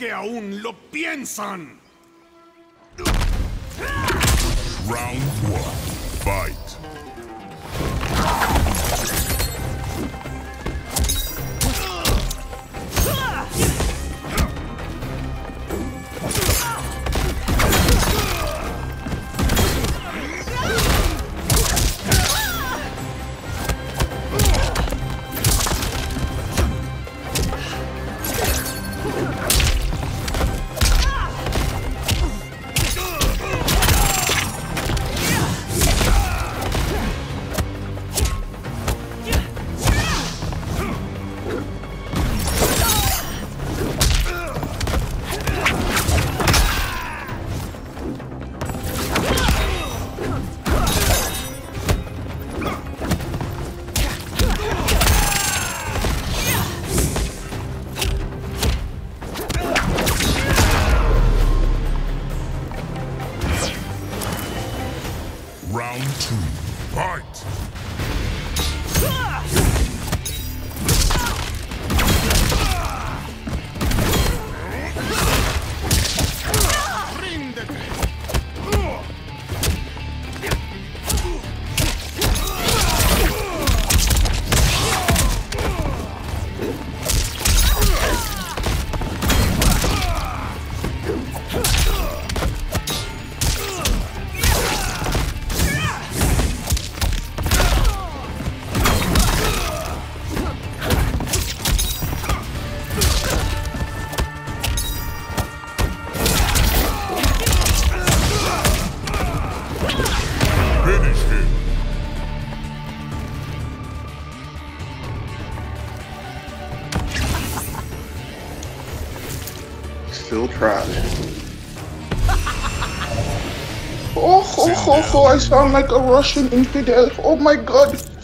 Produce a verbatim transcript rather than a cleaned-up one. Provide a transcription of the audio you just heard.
que aún lo piensan. Round one. Fight. Round two. Fight! Finish him. Still trying. Oh, oh, oh, oh, I sound like a Russian infidel. Oh my god.